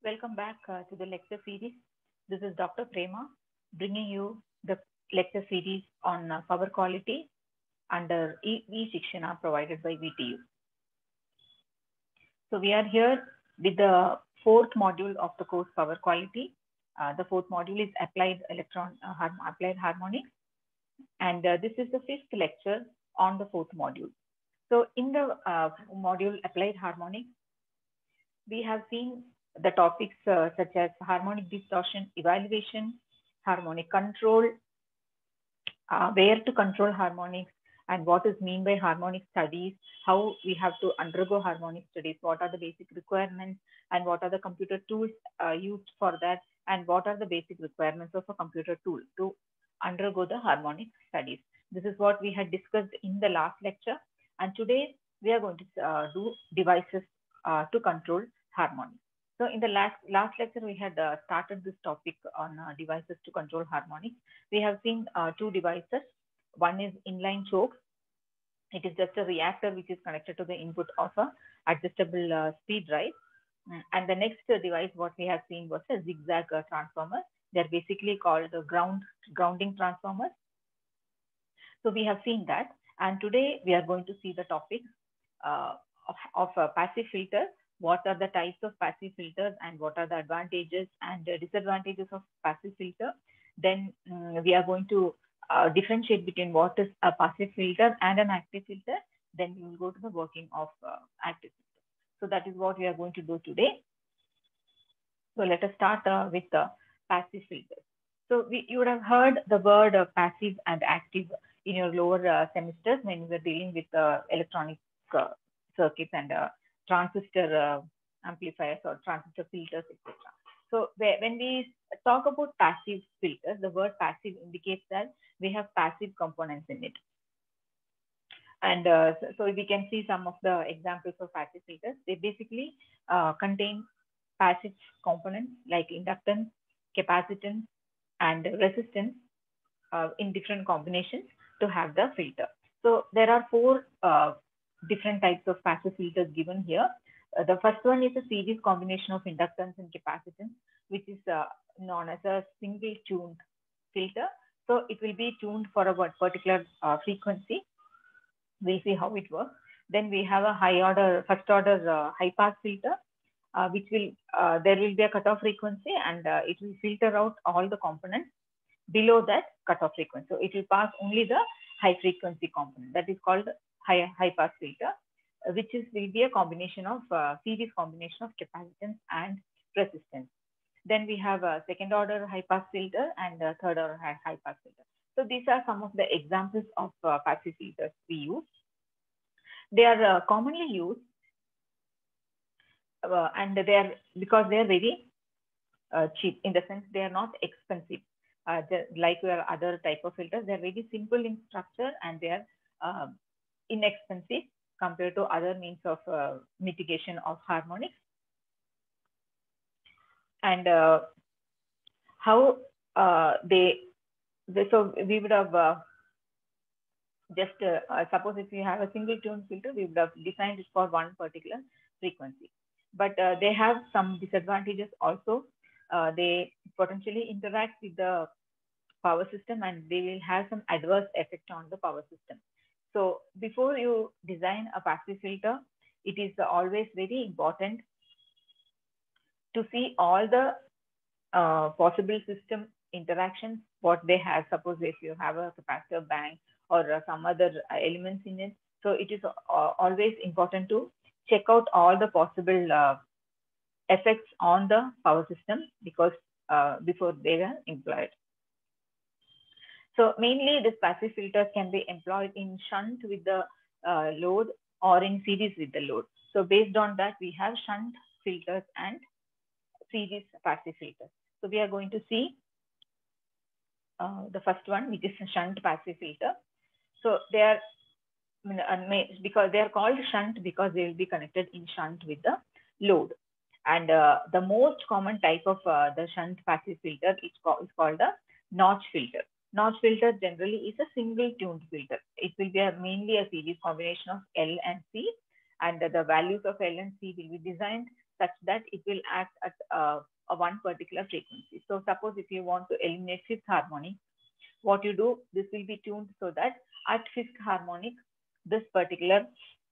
Welcome back to the lecture series. This is Dr. Prema bringing you the lecture series on power quality under e-Shikshana provided by VTU. So we are here with the fourth module of the course Power Quality. The fourth module is Applied Harmonics, and this is the fifth lecture on the fourth module. So in the module Applied Harmonics, we have seen the topics such as harmonic distortion evaluation, harmonic control, where to control harmonics, and what is mean by harmonic studies, how we have to undergo harmonic studies, what are the basic requirements, and what are the computer tools used for that, and what are the basic requirements of a computer tool to undergo the harmonic studies. This is what we had discussed in the last lecture, and today we are going to do devices to control harmonics. So in the last lecture, we had started this topic on devices to control harmonics. We have seen two devices. One is inline choke. It is just a reactor which is connected to the input of a adjustable speed drive. And the next device, what we have seen was a zigzag transformer. They're basically called the grounding transformers. So we have seen that. And today we are going to see the topic of passive filter. What are the types of passive filters and what are the advantages and disadvantages of passive filter? Then we are going to differentiate between what is a passive filter and an active filter. Then we will go to the working of active filter. So that is what we are going to do today. So let us start with the passive filters. So you would have heard the word passive and active in your lower semesters when you were dealing with electronic circuits and transistor amplifiers or transistor filters, etc. So when we talk about passive filters, the word passive indicates that we have passive components in it. And so we can see some of the examples of passive filters. They basically contain passive components like inductance, capacitance, and resistance in different combinations to have the filter. So there are four different types of passive filters given here. The first one is a series combination of inductance and capacitance, which is known as a single tuned filter. So it will be tuned for a particular frequency. We'll see how it works. Then we have a first order high pass filter, which will there will be a cutoff frequency and it will filter out all the components below that cutoff frequency. So it will pass only the high frequency component. That is called high pass filter, which will be a combination of series combination of capacitance and resistance. Then we have a second order high pass filter and a third order high pass filter. So these are some of the examples of passive filters we use. They are commonly used and because they are very cheap, in the sense they are not expensive. Like your other type of filters, they are very simple in structure and they are inexpensive compared to other means of mitigation of harmonics. And how so we would have suppose if you have a single tune filter, we would have designed it for one particular frequency. But they have some disadvantages also. They potentially interact with the power system and they will have some adverse effect on the power system. So before you design a passive filter, it is always very important to see all the possible system interactions, what they have. Suppose if you have a capacitor bank or some other elements in it. So it is always important to check out all the possible effects on the power system because before they are employed. So mainly this passive filters can be employed in shunt with the load or in series with the load. So based on that, we have shunt filters and series passive filters. So we are going to see the first one, which is a shunt passive filter. So they are because they are called shunt because they will be connected in shunt with the load. And the most common type of the shunt passive filter is called a notch filter. Notch filter generally is a single tuned filter. It will be mainly a series combination of L and C, and the values of L and C will be designed such that it will act at a one particular frequency. So suppose if you want to eliminate fifth harmonic, what you do, this will be tuned so that at fifth harmonic, this particular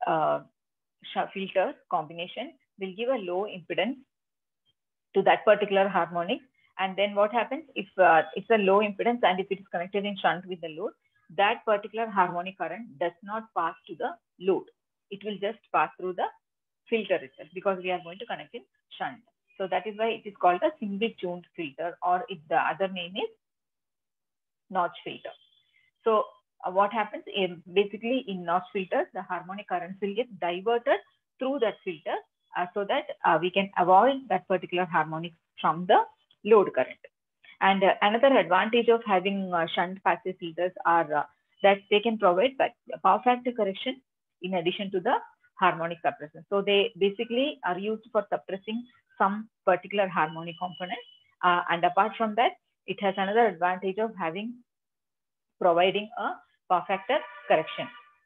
filter combination will give a low impedance to that particular harmonic. And then what happens if it's a low impedance and if it is connected in shunt with the load, that particular harmonic current does not pass to the load. It will just pass through the filter itself because we are going to connect in shunt. So that is why it is called a single tuned filter, or the other name is notch filter. So what happens in basically in notch filters, the harmonic currents will get diverted through that filter so that we can avoid that particular harmonic from the load current. And another advantage of having shunt passive filters are that they can provide power factor correction in addition to the harmonic suppression. So they basically are used for suppressing some particular harmonic component. And apart from that, it has another advantage of providing a power factor correction.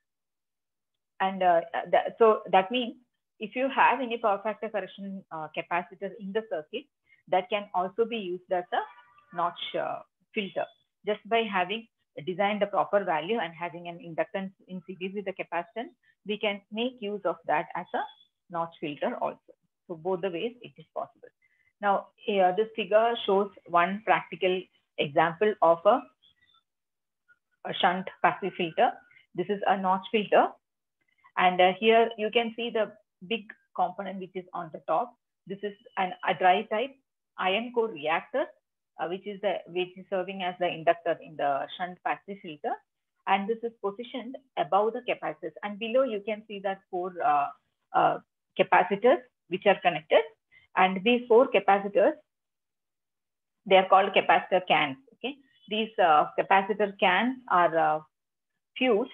And so that means if you have any power factor correction capacitor in the circuit, that can also be used as a notch filter. Just by having designed the proper value and having an inductance in series with the capacitance, we can make use of that as a notch filter also. So both the ways it is possible. Now, this figure shows one practical example of a shunt passive filter. This is a notch filter. And here you can see the big component which is on the top. This is a dry type iron core reactor, which is serving as the inductor in the shunt passive filter. And this is positioned above the capacitors. And below you can see that 4 capacitors which are connected. And these 4 capacitors, they are called capacitor cans. Okay, these capacitor cans are fused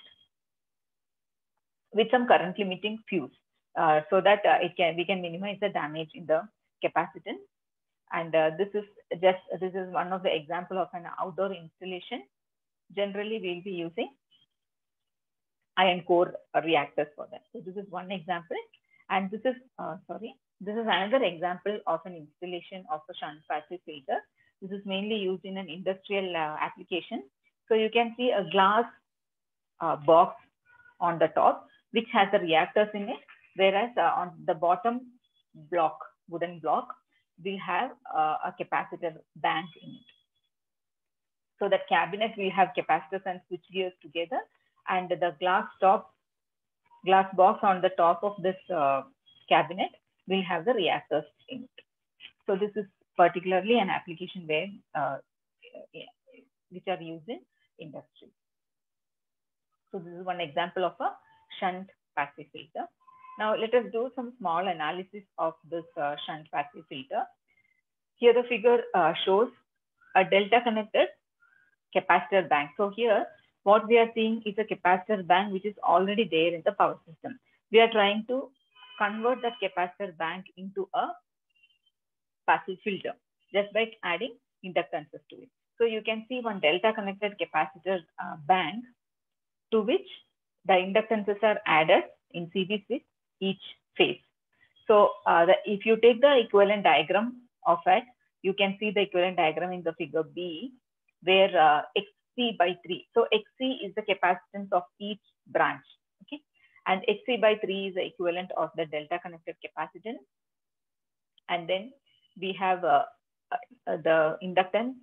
with some current limiting fuse, so that we can minimize the damage in the capacitance. And this is one of the example of an outdoor installation. Generally, we'll be using iron core reactors for that. So this is one example, and this is this is another example of an installation of a shunt passive filter. This is mainly used in an industrial application. So you can see a glass box on the top, which has the reactors in it, whereas on the bottom block, wooden block, we have a capacitor bank in it. So that cabinet will have capacitors and switch gears together, and the glass box on the top of this cabinet will have the reactors in it. So this is particularly an application where which are used in industry. So this is one example of a shunt passive filter. Now let us do some small analysis of this shunt passive filter. Here the figure shows a delta connected capacitor bank. So here what we are seeing is a capacitor bank which is already there in the power system. We are trying to convert that capacitor bank into a passive filter just by adding inductances to it. So you can see one delta connected capacitor bank to which the inductances are added in series with each phase. So if you take the equivalent diagram of it, you can see the equivalent diagram in the figure B, where XC by 3. So XC is the capacitance of each branch, okay? And XC by 3 is the equivalent of the delta connected capacitance. And then we have the inductance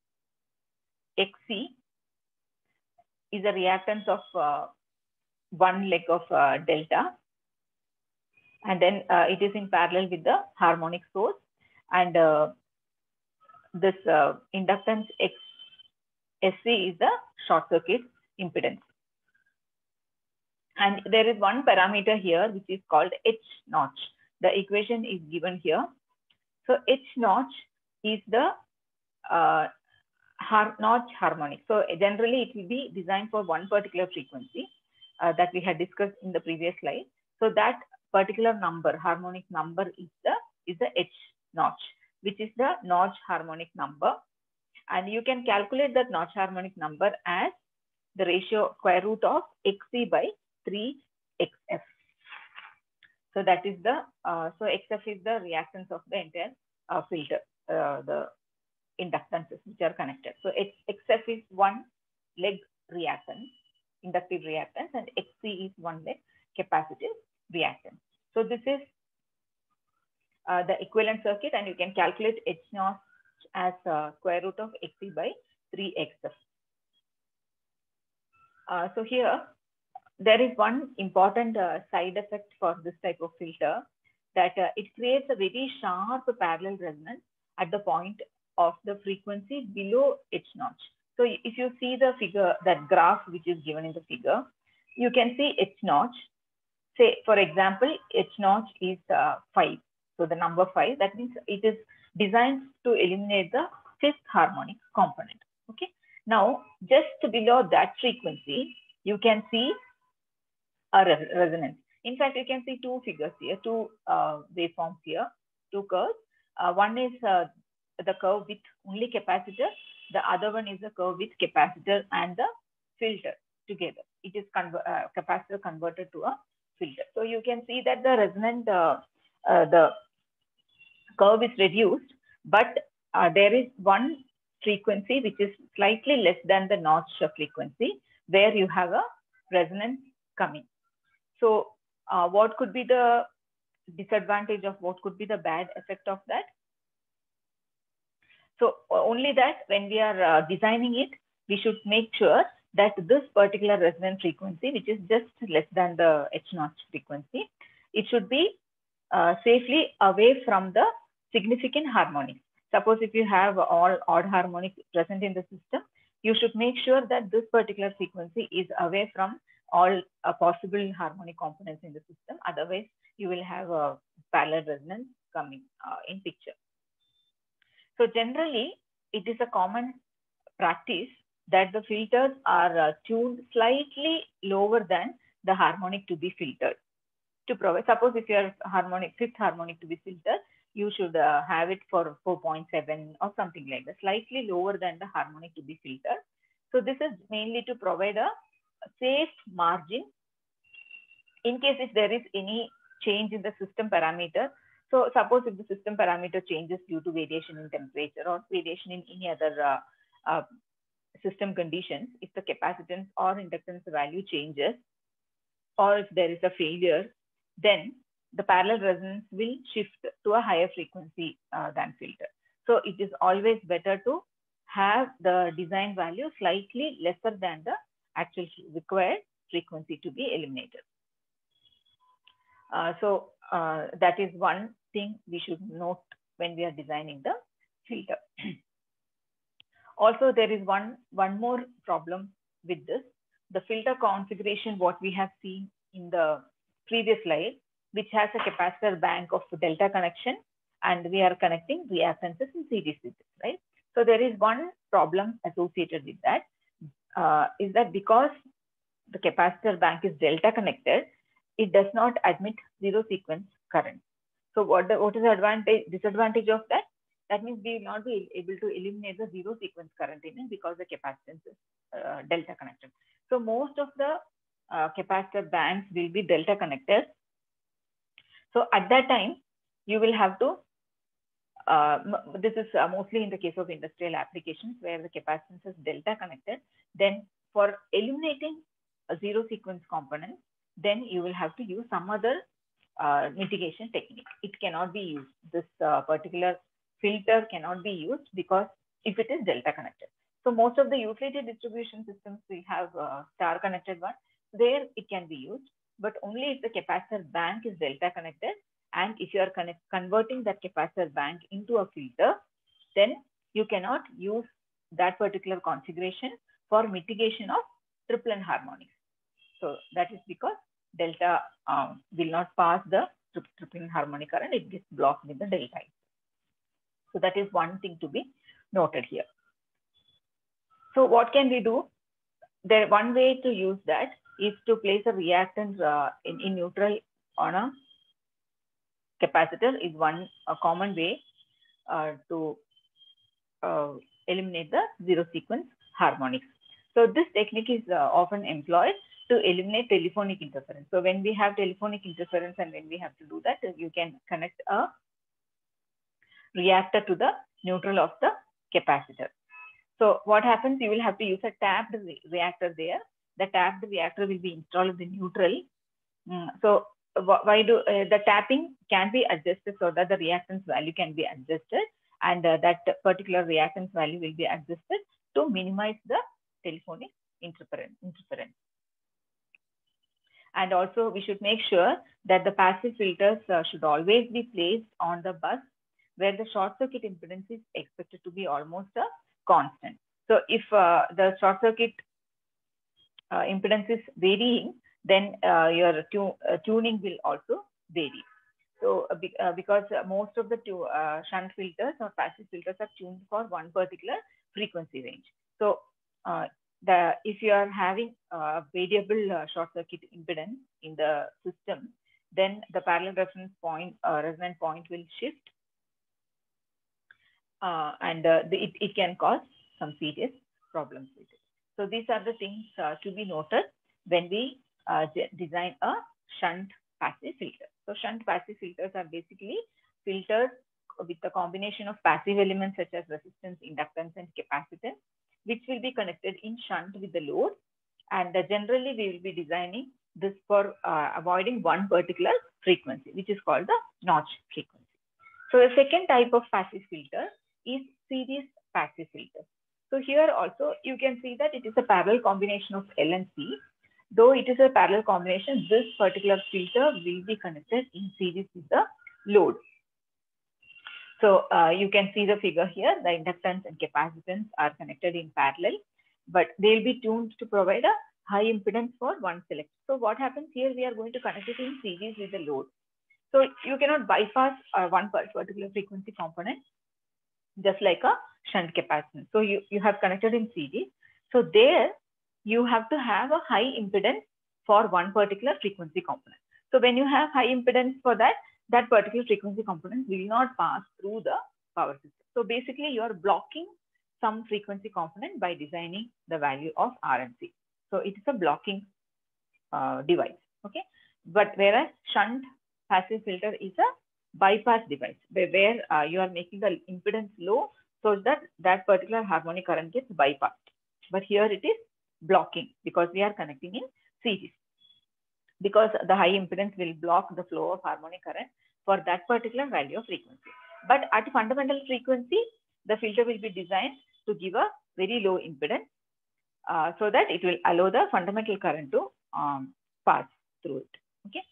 XC is a reactance of one leg of delta. And then it is in parallel with the harmonic source. And this inductance SC is the short circuit impedance. And there is one parameter here which is called H notch. The equation is given here. So H notch is the notch harmonic. So generally it will be designed for one particular frequency that we had discussed in the previous slide. So that particular number, harmonic number, is the H notch, which is the notch harmonic number. And you can calculate that notch harmonic number as the ratio square root of XC by 3XF. So that is the, so XF is the reactance of the entire filter, the inductances which are connected. So XF is one leg reactance, inductive reactance, and XC is one leg capacitive reactance. So this is the equivalent circuit, and you can calculate H naught as square root of XC by 3XF. So here, there is one important side effect for this type of filter, that it creates a very sharp parallel resonance at the point of the frequency below H naught. So if you see the figure, that graph which is given in the figure, you can see H naught. Say, for example, H naught is 5. So the number 5, that means it is designed to eliminate the fifth harmonic component. Okay. Now, just below that frequency, you can see a resonance. In fact, you can see two figures here, two waveforms here, two curves. One is the curve with only capacitor. The other one is the curve with capacitor and the filter together. It is capacitor converted to a filter. So you can see that the resonant, the curve is reduced, but there is one frequency which is slightly less than the notch frequency, where you have a resonance coming. So what could be the disadvantage of, what could be the bad effect of that? So only that when we are designing it, we should make sure that this particular resonant frequency, which is just less than the H naught frequency, it should be safely away from the significant harmonics. Suppose if you have all odd harmonics present in the system, you should make sure that this particular frequency is away from all possible harmonic components in the system. Otherwise, you will have a parallel resonance coming in picture. So generally, it is a common practice that the filters are tuned slightly lower than the harmonic to be filtered. To provide, suppose if your fifth harmonic to be filtered, you should have it for 4.7 or something like that, slightly lower than the harmonic to be filtered. So this is mainly to provide a safe margin in case if there is any change in the system parameter. So suppose if the system parameter changes due to variation in temperature or variation in any other system conditions, if the capacitance or inductance value changes, or if there is a failure, then the parallel resonance will shift to a higher frequency than filter. So it is always better to have the design value slightly lesser than the actual required frequency to be eliminated. So that is one thing we should note when we are designing the filter. Also, there is one more problem with this. The filter configuration, what we have seen in the previous slide, which has a capacitor bank of delta connection, and we are connecting reactances in series with it, right? So there is one problem associated with that, is that because the capacitor bank is delta connected, it does not admit zero sequence current. So what is the disadvantage of that? That means we will not be able to eliminate the zero sequence current in it because the capacitance is delta connected. So most of the capacitor banks will be delta connected. So at that time, you will have to, this is mostly in the case of industrial applications where the capacitance is delta connected. Then for eliminating a zero sequence component, then you will have to use some other mitigation technique. It cannot be used. This particular filter cannot be used because if it is delta connected. So most of the utility distribution systems, we have star connected one. There it can be used, but only if the capacitor bank is delta connected, and if you are converting that capacitor bank into a filter, then you cannot use that particular configuration for mitigation of triplet harmonics. So that is because delta will not pass the triplet harmonic current, it gets blocked with the delta. So that is one thing to be noted here. So what can we do? One way to use that is to place a reactance in neutral on a capacitor is a common way to eliminate the zero sequence harmonics. So this technique is often employed to eliminate telephonic interference. So when we have telephonic interference and when we have to do that, you can connect a reactor to the neutral of the capacitor. So what happens, you will have to use a tapped reactor there. The tapped reactor will be installed in the neutral. So why do the tapping can be adjusted so that the reactance value can be adjusted, and that particular reactance value will be adjusted to minimize the telephonic interference. And also we should make sure that the passive filters should always be placed on the bus where the short circuit impedance is expected to be almost a constant. So if the short circuit impedance is varying, then your tuning will also vary. So because most of the shunt filters or passive filters are tuned for one particular frequency range. So if you are having a variable short circuit impedance in the system, then the parallel reference point resonant point will shift, and it can cause some serious problems with it. So these are the things to be noted when we design a shunt passive filter. So shunt passive filters are basically filters with a combination of passive elements such as resistance, inductance, and capacitance, which will be connected in shunt with the load. And generally, we will be designing this for avoiding one particular frequency, which is called the notch frequency. So the second type of passive filter is series passive filter. So here also you can see that it is a parallel combination of L and C. Though it is a parallel combination, this particular filter will be connected in series with the load. So you can see the figure here, the inductance and capacitance are connected in parallel, but they'll be tuned to provide a high impedance for one select. So what happens here, we are going to connect it in series with the load. So you cannot bypass one particular frequency component, just like a shunt capacitance. So you have connected in series. So there you have to have a high impedance for one particular frequency component. So when you have high impedance for that particular frequency component will not pass through the power system. So basically you are blocking some frequency component by designing the value of R and C. So it is a blocking device, okay? But whereas shunt passive filter is a bypass device where you are making the impedance low so that particular harmonic current gets bypassed. But here it is blocking because we are connecting in series. Because the high impedance will block the flow of harmonic current for that particular value of frequency. But at fundamental frequency, the filter will be designed to give a very low impedance so that it will allow the fundamental current to pass through it. Okay.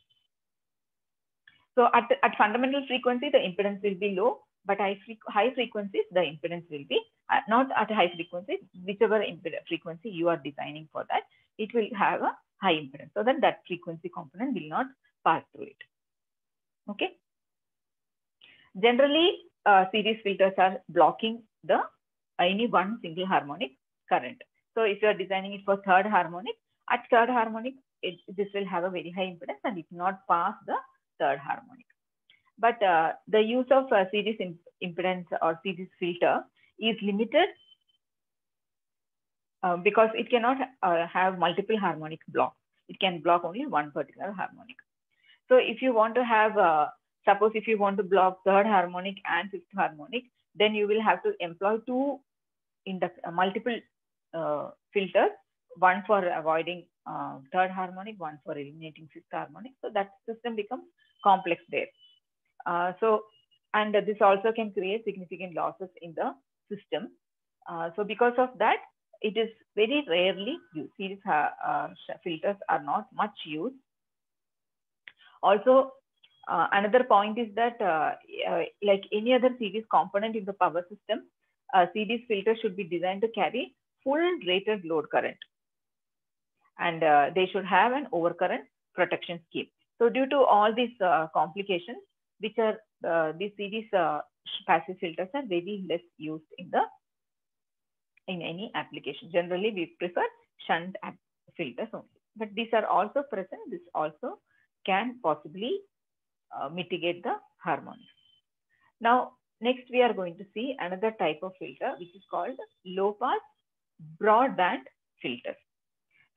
So at fundamental frequency, the impedance will be low, but high frequencies, the impedance will be not at high frequency, whichever frequency you are designing for that, it will have a high impedance so that frequency component will not pass through it. Okay. Generally, series filters are blocking the any one single harmonic current. So if you are designing it for third harmonic, at third harmonic, this will have a very high impedance and it will not pass the third harmonic. But the use of series impedance or series filter is limited because it cannot have multiple harmonic blocks. It can block only one particular harmonic. So if you want to have, suppose if you want to block third harmonic and fifth harmonic, then you will have to employ multiple filters, one for avoiding third harmonic, one for eliminating fifth harmonic. So that system becomes complex there. And this also can create significant losses in the system. So because of that, it is very rarely used. Series filters are not much used. Also, another point is that like any other series component in the power system, series filter should be designed to carry full rated load current. And they should have an overcurrent protection scheme. So due to all these complications, which are these series passive filters are very less used in any application. Generally, we prefer shunt filters only. But these are also present. This also can possibly mitigate the harmonics. Now, next we are going to see another type of filter, which is called low pass broadband filters.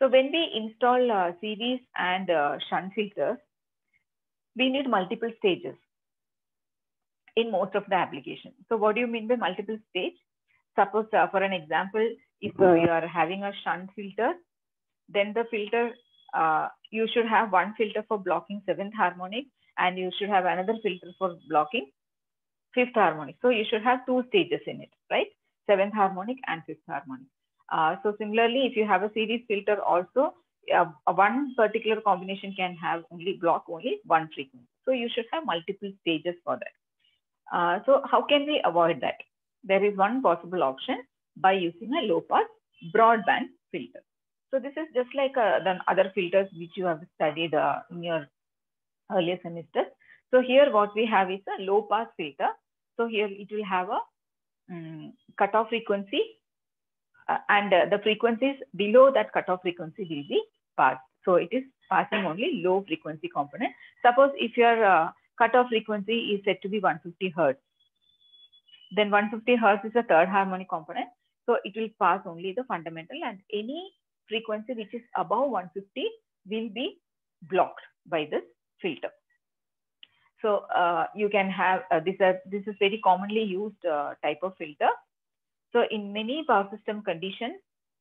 So when we install series and shunt filters, we need multiple stages in most of the applications. So what do you mean by multiple stage? Suppose for an example, if you are having a shunt filter, then the filter, you should have one filter for blocking seventh harmonic, and you should have another filter for blocking fifth harmonic. So you should have two stages in it, right? Seventh harmonic and fifth harmonic. So similarly, if you have a series filter also, one particular combination can have block only one frequency. So you should have multiple stages for that. So how can we avoid that? There is one possible option by using a low pass broadband filter. So this is just like the other filters which you have studied in your earlier semester. So here what we have is a low pass filter. So here it will have a cutoff frequency and the frequencies below that cutoff frequency will be passed. So it is passing only low frequency component. Suppose if your cutoff frequency is set to be 150 hertz, then 150 hertz is a third harmonic component. So it will pass only the fundamental, and any frequency which is above 150 will be blocked by this filter. So you can have this is very commonly used type of filter. So in many power system conditions,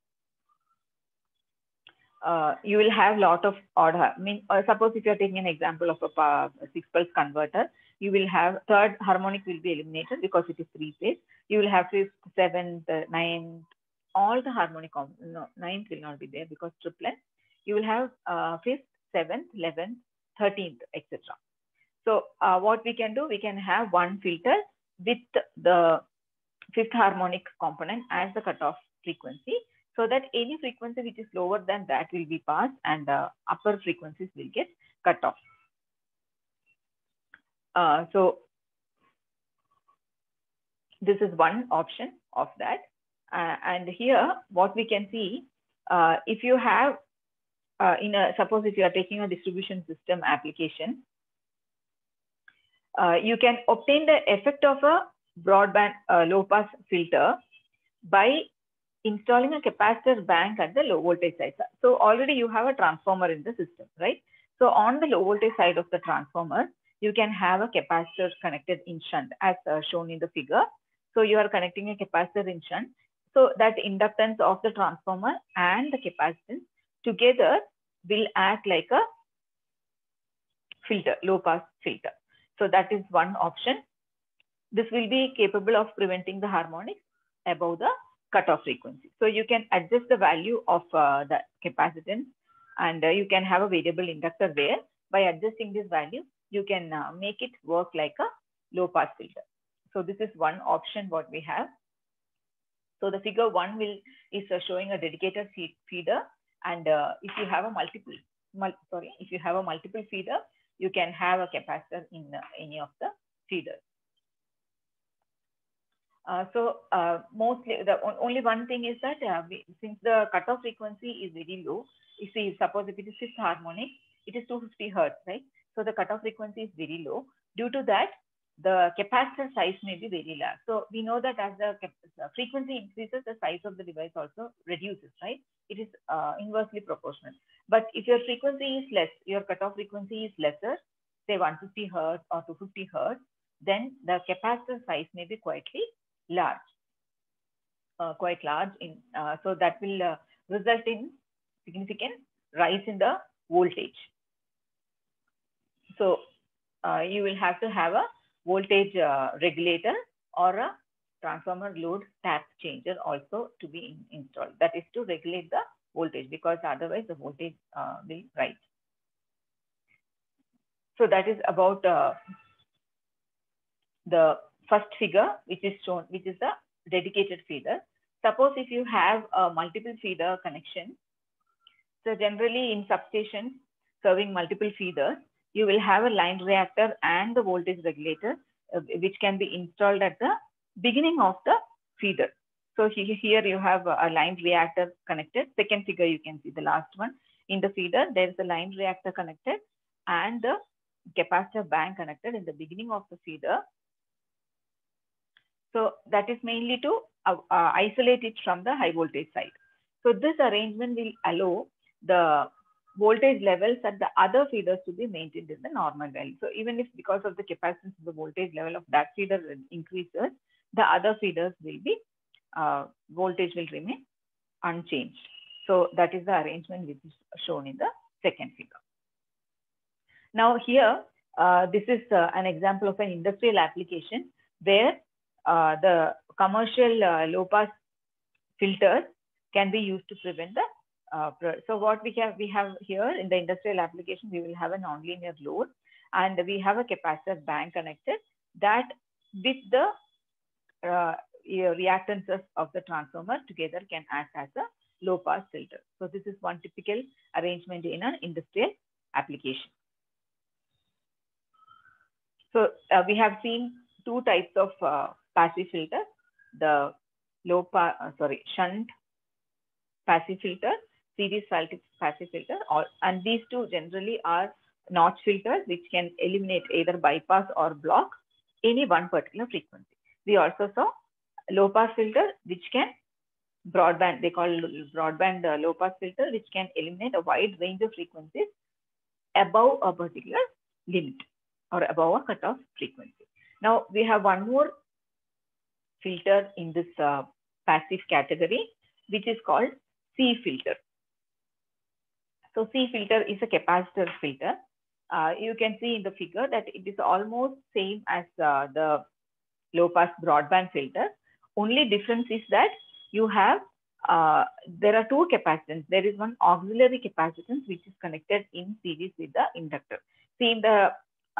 you will have lot of odd. Suppose if you are taking an example of a 6-pulse converter, you will have third harmonic will be eliminated because it is 3-phase. You will have fifth, seventh, ninth, all the harmonic. No, ninth will not be there because triplet. You will have fifth, seventh, 11th, 13th, etc. So what we can do, we can have one filter with the fifth harmonic component as the cutoff frequency, so that any frequency which is lower than that will be passed and upper frequencies will get cut off. So this is one option of that. And here what we can see, if you have suppose if you are taking a distribution system application, you can obtain the effect of a broadband low pass filter by installing a capacitor bank at the low voltage side. So already you have a transformer in the system, right? So on the low voltage side of the transformer, you can have a capacitor connected in shunt as shown in the figure. So you are connecting a capacitor in shunt. So that inductance of the transformer and the capacitance together will act like a filter, low pass filter. So that is one option. This will be capable of preventing the harmonics above the cutoff frequency. So you can adjust the value of the capacitance, and you can have a variable inductor there. By adjusting this value, you can make it work like a low pass filter. So this is one option what we have. So the figure 1 is showing a dedicated feeder, and if you have a multiple feeder, you can have a capacitor in any of the feeders. Mostly only one thing is that since the cutoff frequency is very low, if we suppose if it is fifth harmonic, it is 250 hertz, right? So the cutoff frequency is very low. Due to that, the capacitor size may be very large. So we know that as the frequency increases, the size of the device also reduces, right? It is inversely proportional. But if your frequency is less, your cutoff frequency is lesser, say 150 hertz or 250 hertz, then the capacitor size may be quite large. So that will result in significant rise in the voltage. So you will have to have a voltage regulator or a transformer load tap changer also to be installed. That is to regulate the voltage, because otherwise the voltage will rise. So that is about the first figure, which is shown, which is the dedicated feeder. Suppose if you have a multiple feeder connection, so generally in substations serving multiple feeders, you will have a line reactor and the voltage regulator, which can be installed at the beginning of the feeder. So here you have a line reactor connected. Second figure, you can see the last one. In the feeder, there is a line reactor connected and the capacitor bank connected in the beginning of the feeder. So that is mainly to isolate it from the high voltage side. So this arrangement will allow the voltage levels at the other feeders to be maintained in the normal value. So even if because of the capacitance, the voltage level of that feeder increases, the other feeders will be, voltage will remain unchanged. So that is the arrangement which is shown in the second figure. Now here, this is an example of an industrial application where the commercial low pass filters can be used to prevent the so what we have here in the industrial application, we will have a nonlinear load and we have a capacitor bank connected that with the reactances of the transformer together can act as a low pass filter. So this is one typical arrangement in an industrial application. So we have seen two types of passive filters, the shunt passive filter, series passive filter, and these two generally are notch filters which can eliminate either bypass or block any one particular frequency. We also saw low pass filter which can broadband, they call broadband low pass filter, which can eliminate a wide range of frequencies above a particular limit or above a cutoff frequency. Now we have one more filter in this passive category, which is called C filter. So C filter is a capacitor filter. You can see in the figure that it is almost same as the low pass broadband filter. Only difference is that you have, there are two capacitance. There is one auxiliary capacitance which is connected in series with the inductor. See in the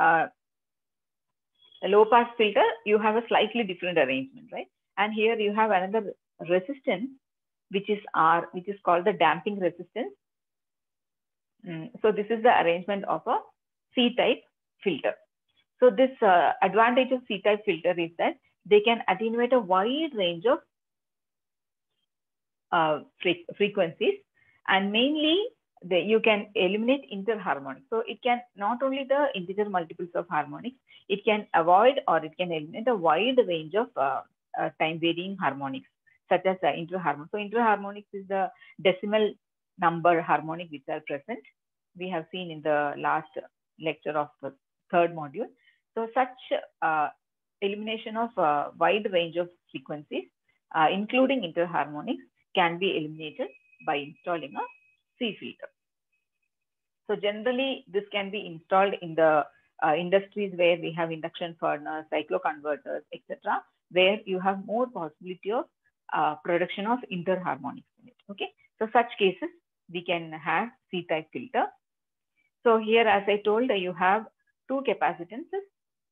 low pass filter, you have a slightly different arrangement, right? And here you have another resistance, which is R, which is called the damping resistance. So this is the arrangement of a C-type filter. So this advantage of C-type filter is that they can attenuate a wide range of frequencies, and mainly you can eliminate interharmonics. So it can not only the integer multiples of harmonics, it can avoid or it can eliminate a wide range of time varying harmonics, such as interharmonics. So interharmonics is the decimal number harmonic which are present. We have seen in the last lecture of the third module. So such elimination of a wide range of frequencies, including interharmonics, can be eliminated by installing a C filter. So generally, this can be installed in the industries where we have induction furnace, cycloconverters, etc., where you have more possibility of production of interharmonics in it. Okay, so such cases we can have C-type filter. So here, as I told, you have two capacitances.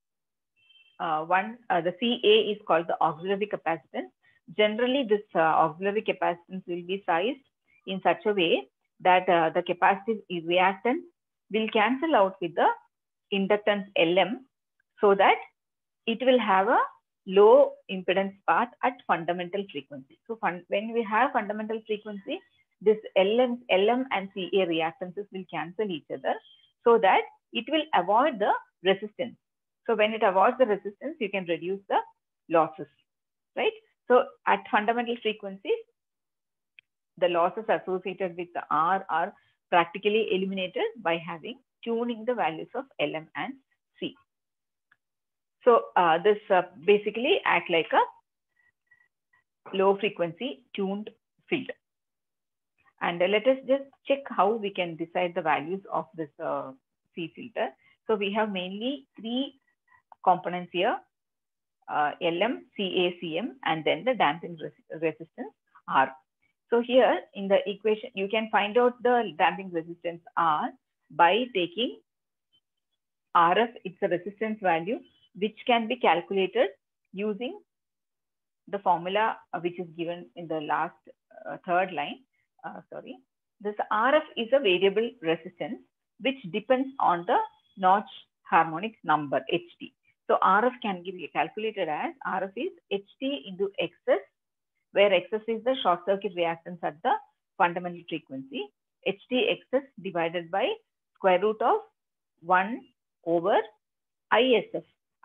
The CA is called the auxiliary capacitance. Generally, this auxiliary capacitance will be sized in such a way that the capacitive reactance will cancel out with the inductance LM, so that it will have a low impedance path at fundamental frequency. So when we have fundamental frequency, this LM and CA reactances will cancel each other, so that it will avoid the resistance. So when it avoids the resistance, you can reduce the losses, right? So at fundamental frequencies, the losses associated with the R are practically eliminated by tuning the values of LM and C. So this basically act like a low frequency tuned filter. And let us just check how we can decide the values of this C filter. So we have mainly three components here, LM, CA, CM, and then the damping resistance R. So here in the equation, you can find out the damping resistance R by taking RF, it's a resistance value, which can be calculated using the formula which is given in the last third line. This RF is a variable resistance which depends on the notch harmonic number, HT. So RF can be calculated as RF is HT into XS, where XS is the short circuit reactance at the fundamental frequency. HT XS divided by square root of 1 over ISF.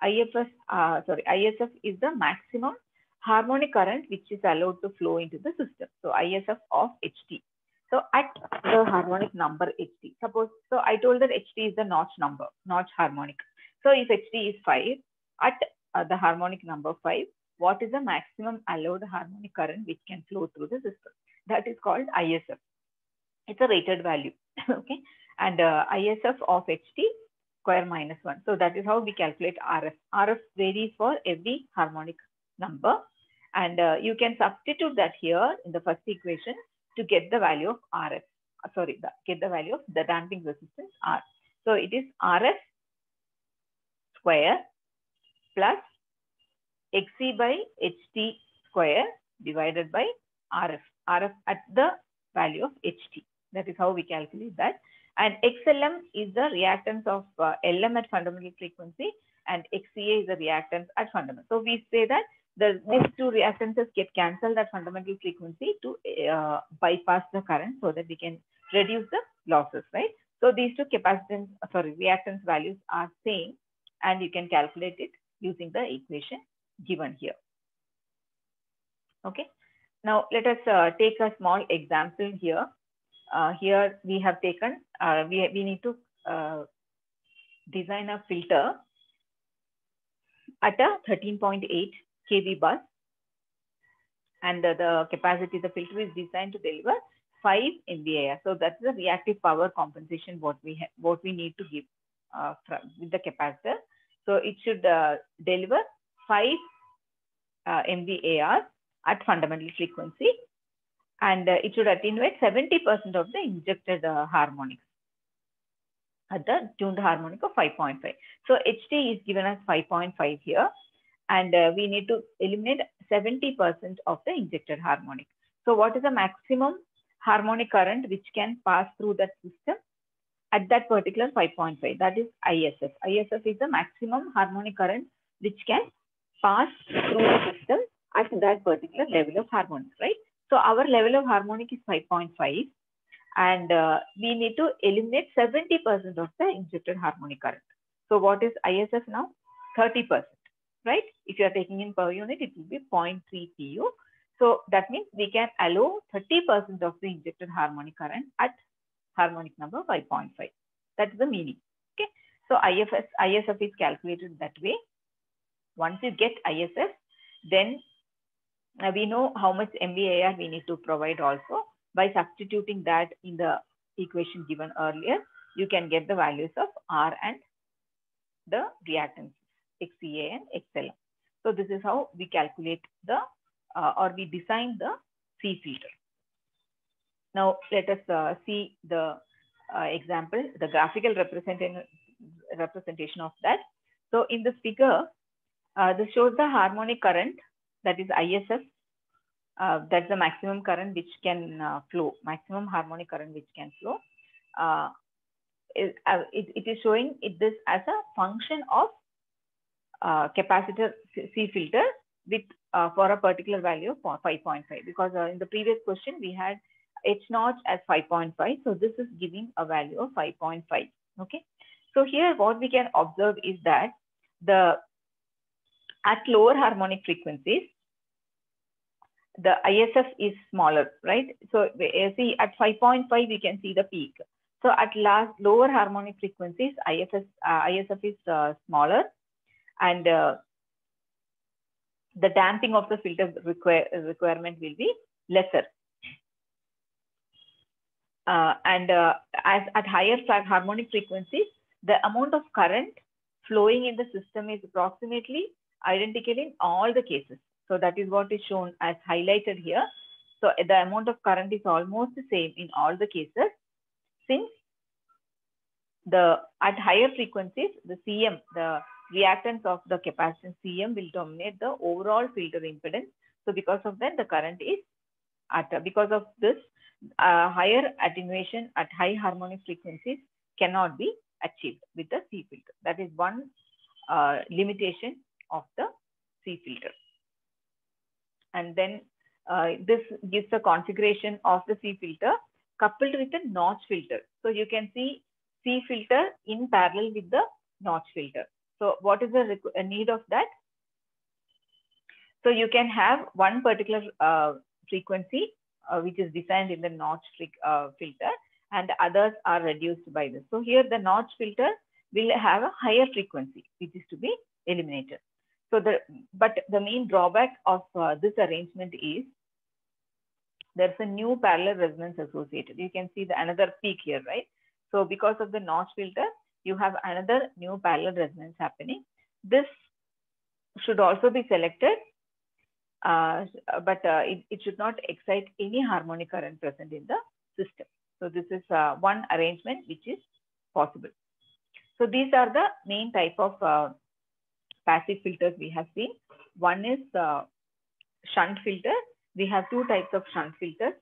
ISF is the maximum harmonic current which is allowed to flow into the system. So ISF of HT. So at the harmonic number HT, suppose, so I told that HT is the notch number, notch harmonic. So if HT is 5, at the harmonic number 5, what is the maximum allowed harmonic current which can flow through the system? That is called ISF. It's a rated value, okay? And ISF of HT square minus 1. So that is how we calculate RF. RF varies for every harmonic number. And you can substitute that here in the first equation to get the value of RF. Get the value of the damping resistance R. So it is RF square plus XC by HT square divided by RF. RF at the value of HT. That is how we calculate that. And XLM is the reactance of LM at fundamental frequency, and XCA is the reactance at fundamental. So we say that these two reactances get cancelled at fundamental frequency to bypass the current so that we can reduce the losses, right? So these two reactance values are same, and you can calculate it using the equation given here. Okay. Now let us take a small example here. Here we have taken, we need to design a filter at a 13.8 kV bus, and the capacity of the filter is designed to deliver 5 MVAR. So that's the reactive power compensation what we need to give with the capacitor. So it should deliver 5 MVAR at fundamental frequency, and it should attenuate 70% of the injected harmonics at the tuned harmonic of 5.5. So HT is given as 5.5 here, and we need to eliminate 70% of the injected harmonic. So what is the maximum harmonic current which can pass through that system at that particular 5.5? That is ISF. ISF is the maximum harmonic current which can pass through the system at that particular level of harmonics, right? So our level of harmonic is 5.5, and we need to eliminate 70% of the injected harmonic current. So what is ISF now? 30%, right? If you are taking in per unit, it will be 0.3 pu. So that means we can allow 30% of the injected harmonic current at harmonic number 5.5. That's the meaning. Okay. So ISF is calculated that way. Once you get ISF, then we know how much MVAR we need to provide also. By substituting that in the equation given earlier, you can get the values of R and the reactance, XCA and XLM. So this is how we calculate the, or we design the C filter. Now let us see the example, the graphical representation of that. So in this figure, this shows the harmonic current, that is ISF. That's the maximum current which can flow, maximum harmonic current which can flow. It is showing this as a function of capacitor C filter with for a particular value of 5.5, because in the previous question we had H naught as 5.5. So this is giving a value of 5.5. Okay. So here what we can observe is that at lower harmonic frequencies, the ISF is smaller, right? So see at 5.5, we can see the peak. So at lower harmonic frequencies, ISF is smaller, and the damping of the filter requirement will be lesser. As at higher harmonic frequencies, the amount of current flowing in the system is approximately identical in all the cases. So that is what is shown as highlighted here. So the amount of current is almost the same in all the cases, since at higher frequencies, the CM, the reactance of the capacitance CM will dominate the overall filter impedance. So because of that, the current is because of this, higher attenuation at high harmonic frequencies cannot be achieved with the C filter. That is one limitation of the C filter. And then this gives the configuration of the C filter coupled with a notch filter. So you can see C filter in parallel with the notch filter. So what is the need of that? So you can have one particular frequency which is designed in the notch filter, and others are reduced by this. So here the notch filter will have a higher frequency, which is to be eliminated. So but the main drawback of this arrangement is there's a new parallel resonance associated. You can see another peak here, right? So because of the notch filter, you have another new parallel resonance happening. This should also be selected, but it should not excite any harmonic current present in the system. So this is one arrangement which is possible. So these are the main type of passive filters we have seen. One is shunt filter. We have two types of shunt filters,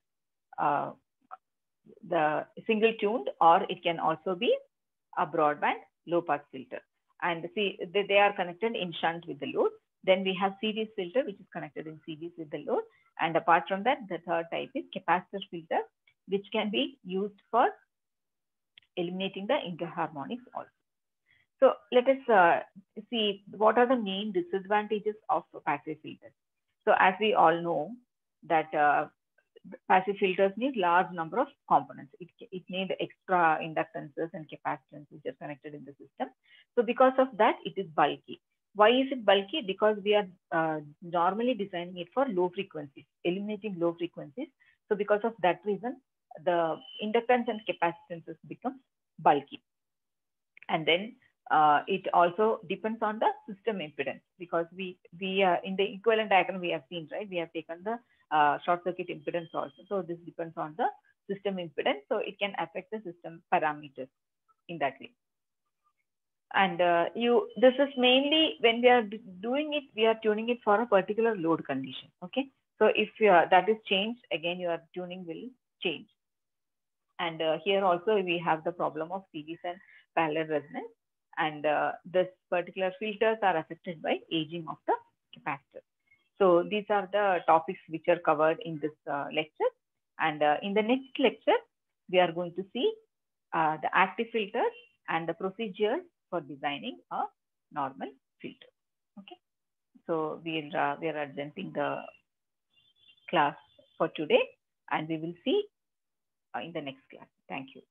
the single tuned, or it can also be a broadband low pass filter. And see, they are connected in shunt with the load. Then we have series filter, which is connected in series with the load. And apart from that, the third type is capacitor filter, which can be used for eliminating the interharmonics also. So let us see what are the main disadvantages of passive filters. So as we all know that passive filters need large number of components. It needs extra inductances and capacitance which are connected in the system. So because of that, it is bulky. Why is it bulky? Because we are normally designing it for low frequencies, eliminating low frequencies. So because of that reason, the inductance and capacitances become bulky. And then it also depends on the system impedance, because we in the equivalent diagram we have seen, right? We have taken the short circuit impedance also. So this depends on the system impedance. So it can affect the system parameters in that way. And this is mainly when we are doing it, we are tuning it for a particular load condition. Okay. So if that is changed, again, your tuning will change. And here also we have the problem of series and parallel resonance. And this particular filters are affected by aging of the capacitor. So these are the topics which are covered in this lecture. And in the next lecture, we are going to see the active filters and the procedures for designing a normal filter. Okay. So we are adjourning the class for today, and we will see in the next class. Thank you.